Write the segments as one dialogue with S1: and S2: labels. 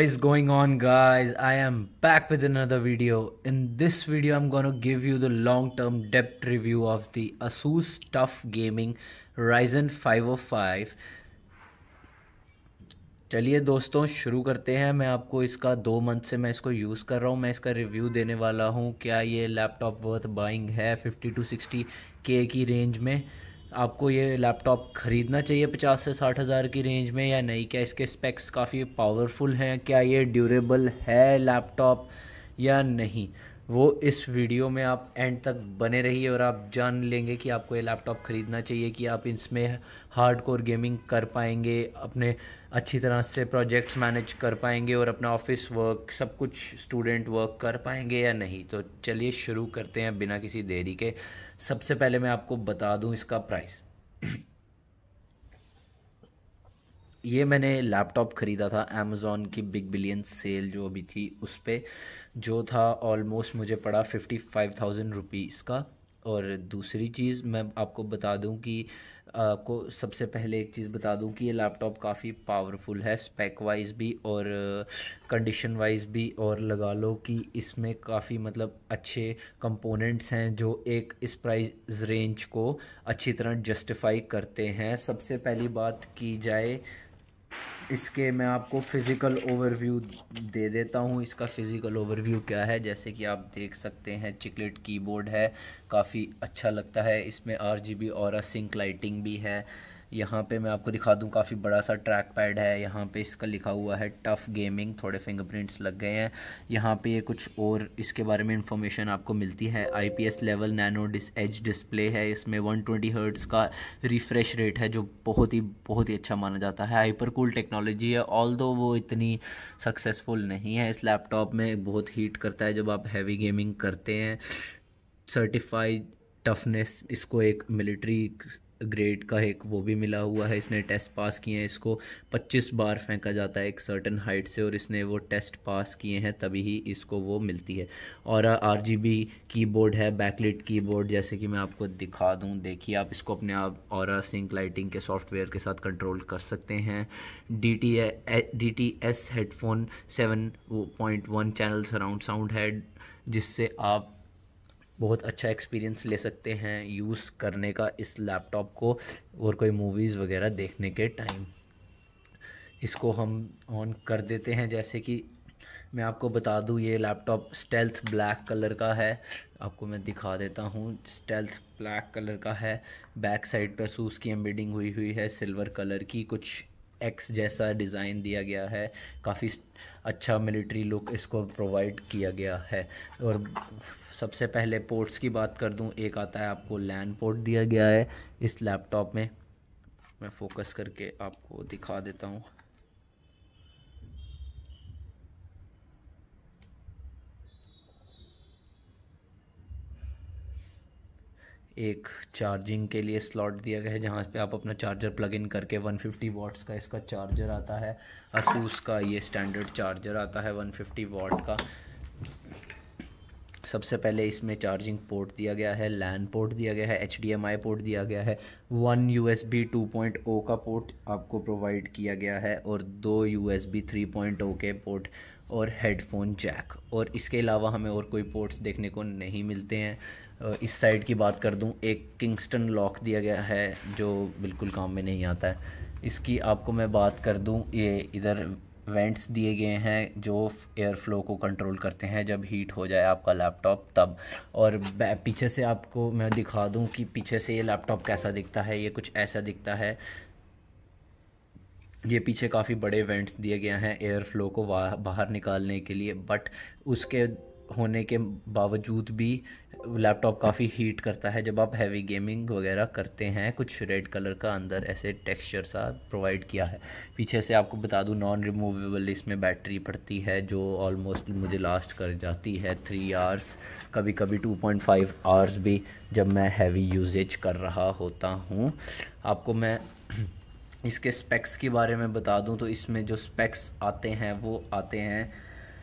S1: What is going on, guys? I am back with another video. In this video I'm gonna give you the long-term depth review of the Asus TUF Gaming Ryzen 505. चलिए दोस्तों शुरू करते हैं। मैं आपको इसका 2 month से मैं इसको यूज़ कर रहा हूँ। मैं इसका रिव्यू देने वाला हूँ। क्या ये लैपटॉप वर्थ बाइंग है 50 to 60 के की रेंज में? आपको ये लैपटॉप ख़रीदना चाहिए 50 से 60 हज़ार की रेंज में या नहीं? क्या इसके स्पेक्स काफ़ी पावरफुल हैं? क्या ये ड्यूरेबल है लैपटॉप या नहीं? वो इस वीडियो में आप एंड तक बने रहिए और आप जान लेंगे कि आपको ये लैपटॉप ख़रीदना चाहिए कि आप इसमें हार्डकोर गेमिंग कर पाएंगे, अपने अच्छी तरह से प्रोजेक्ट्स मैनेज कर पाएंगे और अपना ऑफिस वर्क सब कुछ स्टूडेंट वर्क कर पाएंगे या नहीं। तो चलिए शुरू करते हैं बिना किसी देरी के। सबसे पहले मैं आपको बता दूं इसका प्राइस। ये मैंने लैपटॉप ख़रीदा था अमेज़ॉन की बिग बिलियन सेल जो अभी थी उस पर, जो था ऑलमोस्ट मुझे पड़ा 55,000 रुपीज़ का। और दूसरी चीज़ मैं आपको बता दूं कि आपको सबसे पहले एक चीज़ बता दूं कि ये लैपटॉप काफ़ी पावरफुल है स्पेक वाइज भी और कंडीशन वाइज भी, और लगा लो कि इसमें काफ़ी मतलब अच्छे कंपोनेंट्स हैं जो एक इस प्राइस रेंज को अच्छी तरह जस्टिफाई करते हैं। सबसे पहली बात की जाए इसके, मैं आपको फ़िज़िकल ओवरव्यू दे देता हूँ। इसका फ़िज़िकल ओवरव्यू क्या है, जैसे कि आप देख सकते हैं चिकलेट कीबोर्ड है, काफ़ी अच्छा लगता है। इसमें RGB और सिंक लाइटिंग भी है। यहाँ पे मैं आपको दिखा दूँ काफ़ी बड़ा सा ट्रैक पैड है। यहाँ पे इसका लिखा हुआ है टफ गेमिंग, थोड़े फिंगरप्रिंट्स लग गए हैं। यहाँ पे ये कुछ और इसके बारे में इंफॉर्मेशन आपको मिलती है। IPS level nano edge display है। इसमें 120 हर्ट्ज़ का रिफ़्रेश रेट है जो बहुत ही अच्छा माना जाता है। हाइपर कूल टेक्नोलॉजी है, ऑल्दो वो इतनी सक्सेसफुल नहीं है इस लैपटॉप में। बहुत हीट करता है जब आप हैवी गेमिंग करते हैं। सर्टिफाइड टफनेस इसको एक मिलिट्री ग्रेड का एक वो भी मिला हुआ है। इसने टेस्ट पास किए हैं। इसको 25 बार फेंका जाता है एक सर्टन हाइट से और इसने वो टेस्ट पास किए हैं तभी ही इसको वो मिलती है। और RGB कीबोर्ड है, बैकलिट कीबोर्ड, जैसे कि मैं आपको दिखा दूं। देखिए आप इसको अपने आप और सिंक लाइटिंग के सॉफ्टवेयर के साथ कंट्रोल कर सकते हैं। DTS headphone 7.1 channel surround sound है जिससे आप बहुत अच्छा एक्सपीरियंस ले सकते हैं यूज़ करने का इस लैपटॉप को और कोई मूवीज़ वगैरह देखने के टाइम। इसको हम ऑन कर देते हैं। जैसे कि मैं आपको बता दूं ये लैपटॉप स्टेल्थ ब्लैक कलर का है। आपको मैं दिखा देता हूं, स्टेल्थ ब्लैक कलर का है। बैक साइड पर ASUS की एम्बेडिंग हुई है सिल्वर कलर की, कुछ एक्स जैसा डिज़ाइन दिया गया है। काफ़ी अच्छा मिलिट्री लुक इसको प्रोवाइड किया गया है। और सबसे पहले पोर्ट्स की बात कर दूं, एक आता है आपको लैन पोर्ट दिया गया है इस लैपटॉप में। मैं फोकस करके आपको दिखा देता हूं। एक चार्जिंग के लिए स्लॉट दिया गया है जहाँ पे आप अपना चार्जर प्लग इन करके 150 वाट्स का इसका चार्जर आता है। ASUS का ये स्टैंडर्ड चार्जर आता है 150 वाट का। सबसे पहले इसमें चार्जिंग पोर्ट दिया गया है, लैन पोर्ट दिया गया है, HDMI पोर्ट दिया गया है, 1 USB 2.0 का पोर्ट आपको प्रोवाइड किया गया है और 2 USB 3.0 के पोर्ट और हेडफोन जैक। और इसके अलावा हमें और कोई पोर्ट्स देखने को नहीं मिलते हैं। इस साइड की बात कर दूं, एक किंगस्टन लॉक दिया गया है जो बिल्कुल काम में नहीं आता है। इसकी आपको मैं बात कर दूं, ये इधर वेंट्स दिए गए हैं जो एयर फ्लो को कंट्रोल करते हैं जब हीट हो जाए आपका लैपटॉप तब। और पीछे से आपको मैं दिखा दूं कि पीछे से ये लैपटॉप कैसा दिखता है। ये कुछ ऐसा दिखता है। ये पीछे काफ़ी बड़े वेंट्स दिए गए हैं एयर फ्लो को बाहर निकालने के लिए, बट उसके होने के बावजूद भी लैपटॉप काफ़ी हीट करता है जब आप हैवी गेमिंग वगैरह करते हैं। कुछ रेड कलर का अंदर ऐसे टेक्सचर सा प्रोवाइड किया है। पीछे से आपको बता दूं नॉन रिमूवेबल इसमें बैटरी पड़ती है जो ऑलमोस्ट मुझे लास्ट कर जाती है 3 आवर्स, कभी कभी 2.5 आवर्स भी जब मैं हैवी यूजेज कर रहा होता हूँ। आपको मैं इसके स्पेक्स के बारे में बता दूं तो इसमें जो स्पेक्स आते हैं वो आते हैं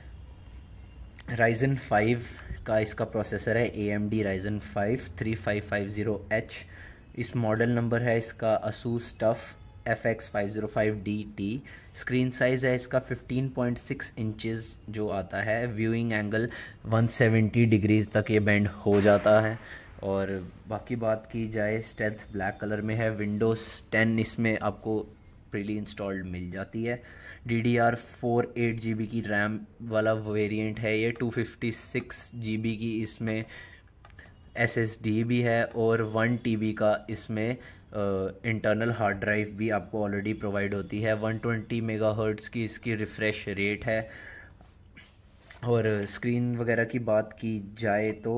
S1: Ryzen 5 का इसका प्रोसेसर है AMD Ryzen 5 3550H। इस मॉडल नंबर है इसका ASUS TUF FX505DT। Screen size है इसका 15.6 इंचज़ जो आता है। व्यूइंग एंगल 170 डिग्रीज तक ये बेंड हो जाता है। और बाकी बात की जाए, स्टेल्थ ब्लैक कलर में है। विंडोज़ 10 इसमें आपको प्रीली इंस्टॉल्ड मिल जाती है। DDR4 8 GB की रैम वाला वेरिएंट है ये। 256 GB की इसमें SSD भी है और 1 TB का इसमें इंटरनल हार्ड ड्राइव भी आपको ऑलरेडी प्रोवाइड होती है। 120 मेगाहर्ट्ज़ की इसकी रिफ़्रेश रेट है। और स्क्रीन वगैरह की बात की जाए तो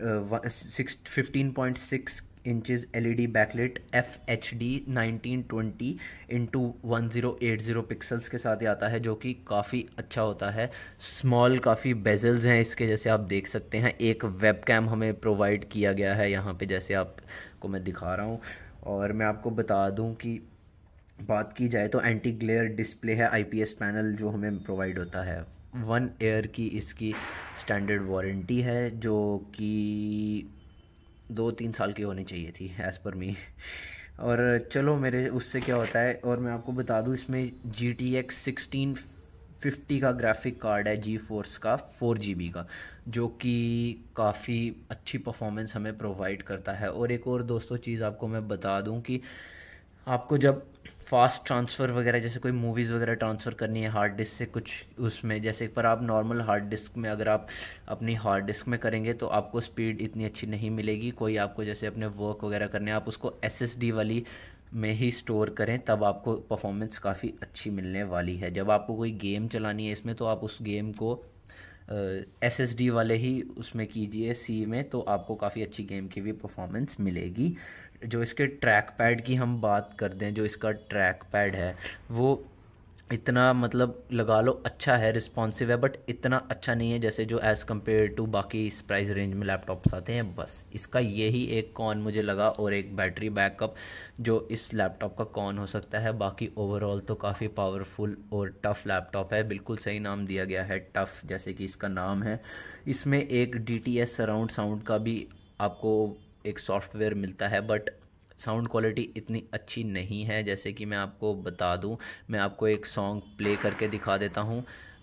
S1: 15.6 inches LED backlit FHD 1920 into 1080 pixels के साथ ही आता है, जो कि काफ़ी अच्छा होता है। स्मॉल काफ़ी बेजल्स हैं इसके, जैसे आप देख सकते हैं। एक वेबकैम हमें प्रोवाइड किया गया है यहाँ पे, जैसे आपको मैं दिखा रहा हूँ। और मैं आपको बता दूँ कि बात की जाए तो एंटी ग्लेयर डिस्प्ले है, IPS पैनल जो हमें प्रोवाइड होता है। 1 ईयर की इसकी स्टैंडर्ड वारंटी है, जो कि 2-3 साल की होनी चाहिए थी एज़ पर मी। और चलो मेरे उससे क्या होता है, और मैं आपको बता दूं इसमें GTX 1650 का ग्राफिक कार्ड है, GeForce का 4 GB का, जो कि काफ़ी अच्छी परफॉर्मेंस हमें प्रोवाइड करता है। और एक और दोस्तों चीज़ आपको मैं बता दूं कि आपको जब फास्ट ट्रांसफ़र वगैरह, जैसे कोई मूवीज़ वगैरह ट्रांसफ़र करनी है हार्ड डिस्क से कुछ उसमें, जैसे पर आप नॉर्मल हार्ड डिस्क में अगर आप अपनी हार्ड डिस्क में करेंगे तो आपको स्पीड इतनी अच्छी नहीं मिलेगी। कोई आपको जैसे अपने वर्क वगैरह करने हैं, आप उसको SSD वाली में ही स्टोर करें, तब आपको परफॉर्मेंस काफ़ी अच्छी मिलने वाली है। जब आपको कोई गेम चलानी है इसमें, तो आप उस गेम को SSD वाले ही उसमें कीजिए C में, तो आपको काफ़ी अच्छी गेम की भी परफॉर्मेंस मिलेगी। जो इसके ट्रैक पैड की हम बात करते हैं, जो इसका ट्रैक पैड है वो इतना मतलब लगा लो अच्छा है, रिस्पॉन्सिव है, बट इतना अच्छा नहीं है जैसे जो एज़ कम्पेयर टू बाकी इस प्राइस रेंज में लैपटॉप्स आते हैं। बस इसका यही एक कॉन मुझे लगा, और एक बैटरी बैकअप जो इस लैपटॉप का कॉन हो सकता है। बाकी ओवरऑल तो काफ़ी पावरफुल और टफ़ लैपटॉप है। बिल्कुल सही नाम दिया गया है, टफ़, जैसे कि इसका नाम है। इसमें एक DTS सराउंड साउंड का भी आपको एक सॉफ्टवेयर मिलता है, बट साउंड क्वालिटी इतनी अच्छी नहीं है। जैसे कि मैं आपको बता दूं, मैं आपको एक सॉन्ग प्ले करके दिखा देता हूं।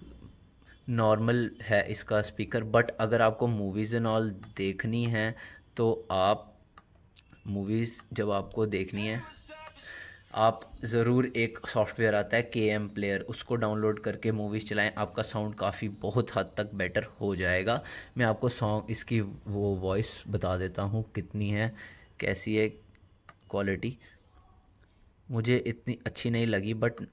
S1: नॉर्मल है इसका स्पीकर, बट अगर आपको मूवीज़ एंड ऑल देखनी है तो आप मूवीज़ जब आपको देखनी है, आप ज़रूर एक सॉफ्टवेयर आता है KM प्लेयर, उसको डाउनलोड करके मूवीज़ चलाएं, आपका साउंड काफ़ी बहुत हद तक बेटर हो जाएगा। मैं आपको सॉन्ग इसकी वो वॉइस बता देता हूँ कितनी है, कैसी है क्वालिटी। मुझे इतनी अच्छी नहीं लगी, बट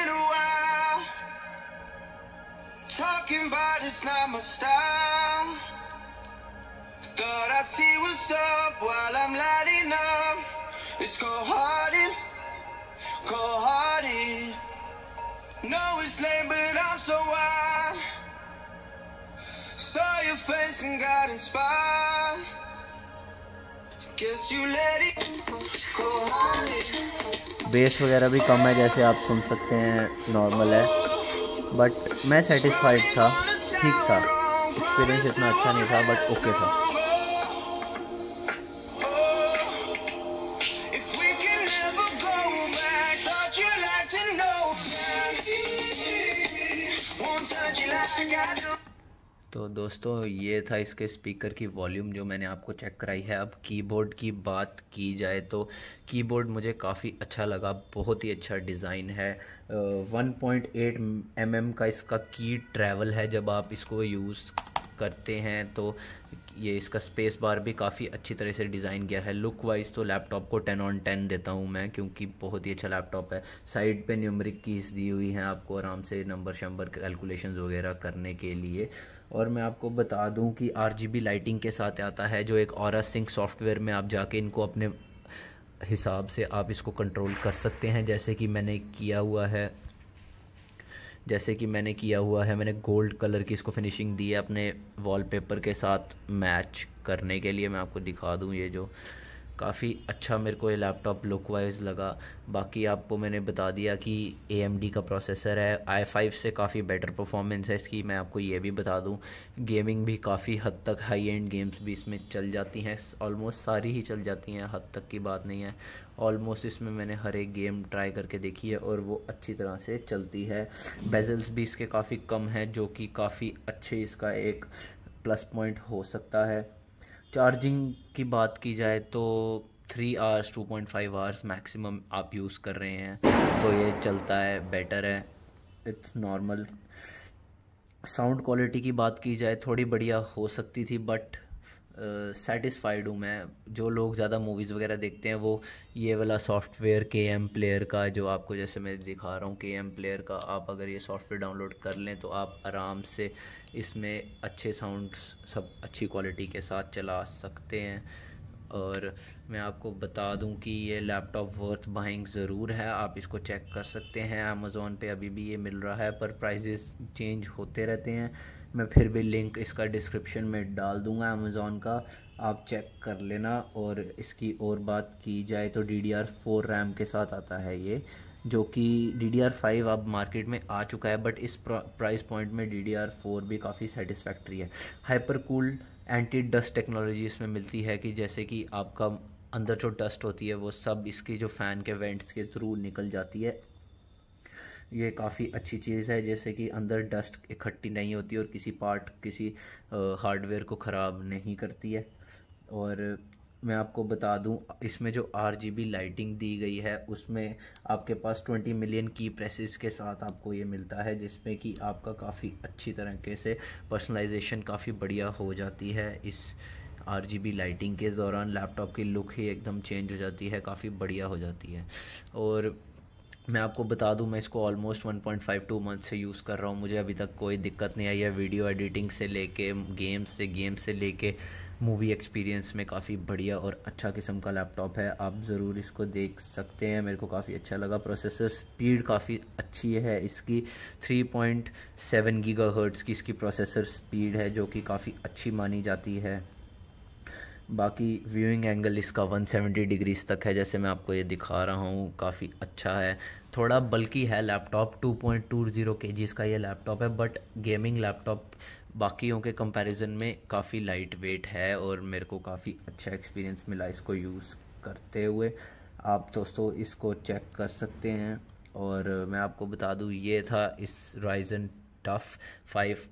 S1: बेस वगैरह भी कम है, जैसे आप सुन सकते हैं, नॉर्मल है, बट मैं सेटिस्फाइड था, ठीक था। एक्सपीरियंस इतना अच्छा नहीं था, बट ओके था। तो दोस्तों ये था इसके स्पीकर की वॉल्यूम जो मैंने आपको चेक कराई है। अब कीबोर्ड की बात की जाए तो कीबोर्ड मुझे काफ़ी अच्छा लगा, बहुत ही अच्छा डिज़ाइन है। 1.8 mm का इसका की ट्रैवल है। जब आप इसको यूज़ करते हैं तो ये इसका स्पेस बार भी काफ़ी अच्छी तरह से डिज़ाइन किया है। लुक वाइज तो लैपटॉप को 10/10 देता हूँ मैं, क्योंकि बहुत ही अच्छा लैपटॉप है। साइड पे न्यूमेरिक कीज़ दी हुई हैं आपको आराम से नंबर शंबर कैलकुलेशंस वगैरह करने के लिए। और मैं आपको बता दूं कि RGB लाइटिंग के साथ आता है, जो एक ऑरा सिंक सॉफ्टवेयर में आप जाके इनको अपने हिसाब से आप इसको कंट्रोल कर सकते हैं। जैसे कि मैंने किया हुआ है, मैंने गोल्ड कलर की इसको फिनिशिंग दी है अपने वॉलपेपर के साथ मैच करने के लिए। मैं आपको दिखा दूं, ये जो काफ़ी अच्छा मेरे को ये लैपटॉप लुक वाइज लगा। बाकी आपको मैंने बता दिया कि AMD का प्रोसेसर है, i5 से काफ़ी बेटर परफॉर्मेंस है इसकी। मैं आपको ये भी बता दूं, गेमिंग भी काफ़ी हद तक हाई एंड गेम्स भी इसमें चल जाती हैं, ऑलमोस्ट सारी ही चल जाती हैं, हद तक की बात नहीं है। ऑलमोस्ट इसमें मैंने हर एक गेम ट्राई करके देखी है और वो अच्छी तरह से चलती है। बेजल्स भी इसके काफ़ी कम हैं, जो कि काफ़ी अच्छे इसका एक प्लस पॉइंट हो सकता है। चार्जिंग की बात की जाए तो 3 आवर्स 2.5 आवर्स मैक्सिमम आप यूज़ कर रहे हैं तो ये चलता है, बेटर है, इट्स नॉर्मल। साउंड क्वालिटी की बात की जाए थोड़ी बढ़िया हो सकती थी, बट सेटिस्फाइड हूँ मैं। जो लोग ज़्यादा मूवीज़ वगैरह देखते हैं वो ये वाला सॉफ्टवेयर KM प्लेयर का, जो आपको जैसे मैं दिखा रहा हूँ KM प्लेयर का, आप अगर ये सॉफ्टवेयर डाउनलोड कर लें तो आप आराम से इसमें अच्छे साउंड्स सब अच्छी क्वालिटी के साथ चला सकते हैं। और मैं आपको बता दूं कि ये लैपटॉप वर्थ बाइंग ज़रूर है, आप इसको चेक कर सकते हैं। अमेज़ॉन पे अभी भी ये मिल रहा है, पर प्राइजेस चेंज होते रहते हैं। मैं फिर भी लिंक इसका डिस्क्रिप्शन में डाल दूंगा अमेज़ॉन का, आप चेक कर लेना। और इसकी और बात की जाए तो DDR4 रैम के साथ आता है ये, जो कि DDR5 अब मार्केट में आ चुका है, बट इस प्राइस पॉइंट में DDR4 भी काफ़ी सेटिस्फैक्ट्री है। Hyper cool anti dust technology इसमें मिलती है कि जैसे कि आपका अंदर जो डस्ट होती है वो सब इसकी जो फ़ैन के वेंट्स के थ्रू निकल जाती है। ये काफ़ी अच्छी चीज़ है, जैसे कि अंदर डस्ट इकट्ठी नहीं होती और किसी पार्ट किसी हार्डवेयर को ख़राब नहीं करती है। और मैं आपको बता दूं, इसमें जो RGB लाइटिंग दी गई है उसमें आपके पास 20 मिलियन की प्रेसेस के साथ आपको ये मिलता है, जिसमें कि आपका काफ़ी अच्छी तरीके से पर्सनलाइजेशन काफ़ी बढ़िया हो जाती है। इस RGB लाइटिंग के दौरान लैपटॉप की लुक ही एकदम चेंज हो जाती है, काफ़ी बढ़िया हो जाती है। और मैं आपको बता दूं, मैं इसको ऑलमोस्ट 1.52 मंथ से यूज़ कर रहा हूं, मुझे अभी तक कोई दिक्कत नहीं आई है। वीडियो एडिटिंग से लेके गेम्स से लेके मूवी एक्सपीरियंस में काफ़ी बढ़िया और अच्छा किस्म का लैपटॉप है, आप ज़रूर इसको देख सकते हैं। मेरे को काफ़ी अच्छा लगा। प्रोसेसर स्पीड काफ़ी अच्छी है इसकी, 3.7 गीगाहर्ट्ज़ की इसकी प्रोसेसर स्पीड है, जो कि काफ़ी अच्छी मानी जाती है। बाकी व्यूइंग एंगल इसका 170 डिग्रीज तक है, जैसे मैं आपको ये दिखा रहा हूँ, काफ़ी अच्छा है। थोड़ा बल्कि है लैपटॉप, 2.20 kg का ये लैपटॉप है, बट गेमिंग लैपटॉप बाकियों के कंपैरिजन में काफ़ी लाइट वेट है और मेरे को काफ़ी अच्छा एक्सपीरियंस मिला इसको यूज़ करते हुए। आप दोस्तों इसको चेक कर सकते हैं। और मैं आपको बता दूँ, ये था इस Ryzen टफ 5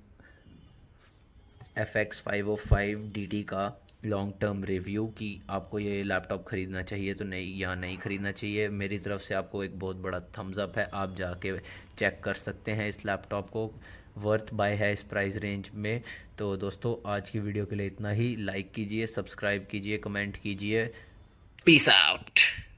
S1: FX 505 DT का लॉन्ग टर्म रिव्यू कि आपको ये लैपटॉप ख़रीदना चाहिए तो नहीं या नहीं ख़रीदना चाहिए। मेरी तरफ से आपको एक बहुत बड़ा थम्स अप है, आप जाके चेक कर सकते हैं इस लैपटॉप को, वर्थ बाय है इस प्राइस रेंज में। तो दोस्तों आज की वीडियो के लिए इतना ही। लाइक कीजिए, सब्सक्राइब कीजिए, कमेंट कीजिए। Peace out.